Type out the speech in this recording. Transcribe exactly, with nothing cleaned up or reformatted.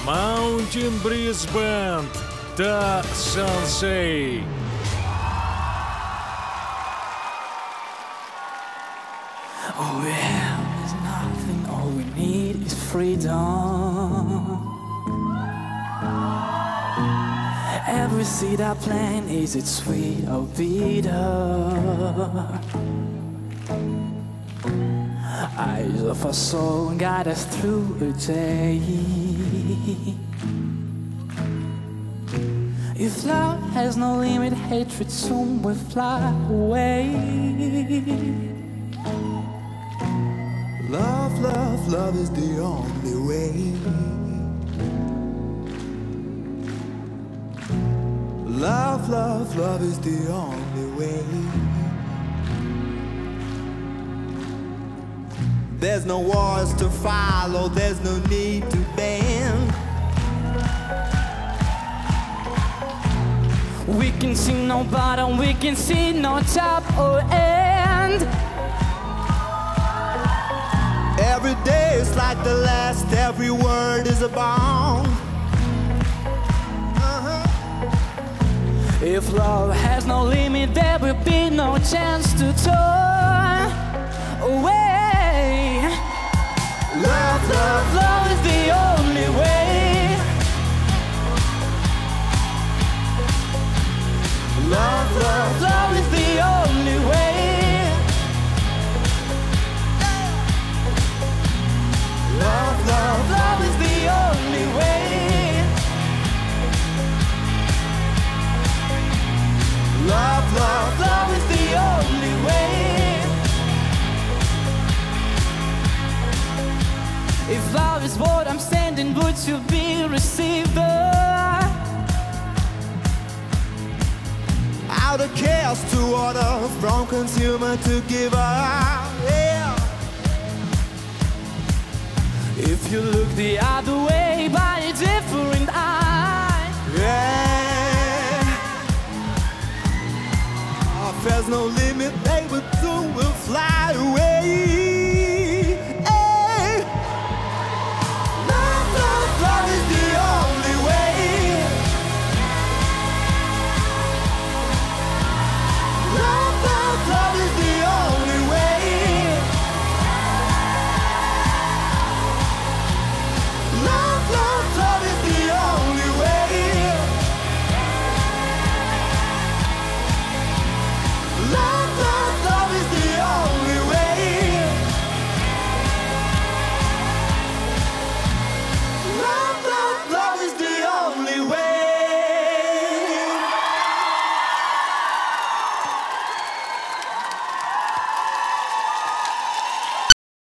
Mountain Breeze Band та Sensei. All we have is nothing, all we need is freedom. Every seed I plant, is it sweet or bitter? Eyes of our soul guide us through a day. If love has no limit, hatred soon will fly away. Love, love, love is the only way. Love, love, love is the only way. There's no wars to follow, there's no need to bend. We can see no bottom, we can see no top or end. Every day is like the last, every word is a bomb. Uh-huh. If love has no limit, there will be no chance to turn away. Love, love, love is the only way. Love, love, love is the only way. Love, love, love is the only way. Love, love, love is the only way. If love is what I'm standing, would you be a receiver? Out of chaos to order, from consumer to giver. Yeah. If you look the other way,